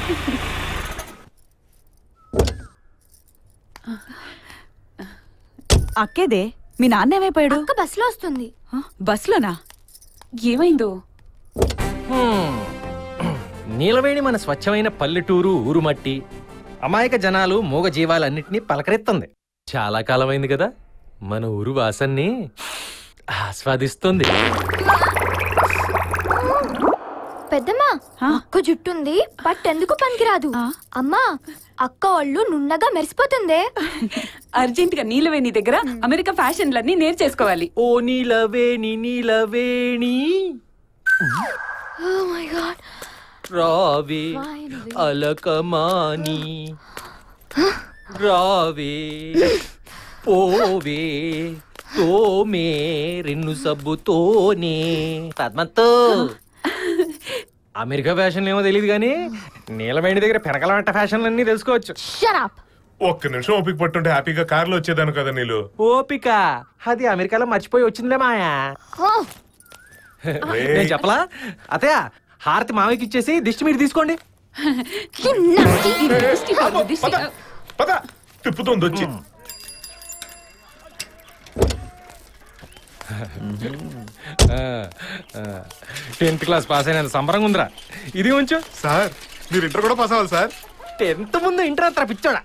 అక్కేదే మీ నాన్న ఏమైపోయాడు? అక్క బస్సులో వస్తుంది. బస్సులోనా? ఏమైందో? నీలవేణి మన స్వచ్ఛమైన పల్లెటూరు ఊరుమట్టి అమాయక జనాలు మూగ జీవాలన్నింటినీ పలకరెత్తుంది. చాలా కాలమైంది కదా మన ఊరు వాసన్ని ఆస్వాదిస్తుంది. పెద్దమ్మా, అక్క జుట్టుంది బట్ ఎందుకు పనికిరాదు. అమ్మా, అక్క ఒళ్ళు నున్నగా మెరిసిపోతుందే. అర్జెంట్ గా నీలవేణి దగ్గర అమెరికా ఫ్యాషన్లన్నీ నేర్చేసుకోవాలి. ఓ నీలవేణి నీలవేణి రావే అలకమాని రావే పోవే తోమే రెన్ను సబ్బుతోనే. పద్మతో అమెరికా ఫ్యాషన్లు ఏమో తెలియదు కానీ నీలవేణి దగ్గర పెరగలంట ఫ్యాషన్లన్నీ తెలుసుకోవచ్చు. ఒక్క నిమిషం ఓపిక పట్టుంటే హ్యాపీగా కార్లో వచ్చేదాను కదా నీళ్ళు. ఓపిక అది అమెరికాలో మర్చిపోయి వచ్చిందిలే మాయా. నేను చెప్పలా అతయ్య, హారతి మామయ్యకి ఇచ్చేసి దిష్టి మీరు తీసుకోండి. తిప్పుతోంది వచ్చి. 10th క్లాస్ పాస్ అయినంత సంబరంగా ఉందిరా. ఇది ఉంచు సార్. మీరు ఇంటర్ కూడా పాస్ అవ్వాలి సార్. 10th ముందు ఇంటర్ అంతా పిచ్చోడా.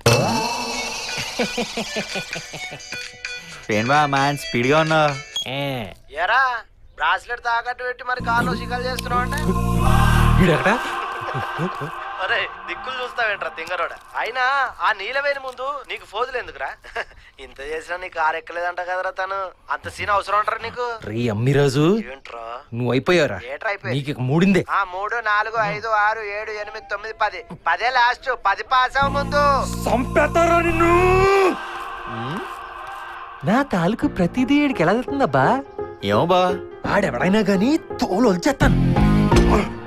స్పీడ్ గా ఉన్నా. బ్రాస్లెట్ తాకట్టు పెట్టి మరి కార్లో షికాలు చేస్తున్నావు అంటే అరే దిక్కులు చూస్తావేంట్రా తింగరోడ. అయినా ఆ నీలవేణి ముందు నీకు ఫోజులు ఎందుకురా? ఇంత చేసినా నీ కారు ఎక్కలేదంట కదరా తను. అంత సీన్ అవసరం అంటారా నీకు? రీ అమ్మిరాజు, ఏంట్రా నువ్వు అయిపోయావురా. నీకు 3 3 4 5 6 7 8 9 10 10 లాస్ట్. 10 పాస్ అవ్వ ముందు సంపేతారా నిన్ను. నా తాలూకు ప్రతిదీ ఏడికి ఎలా వెళ్తుందబ్బా? ఏమో బా, ఆడెవడైనా గానీ తోలు వచ్చేస్తాను.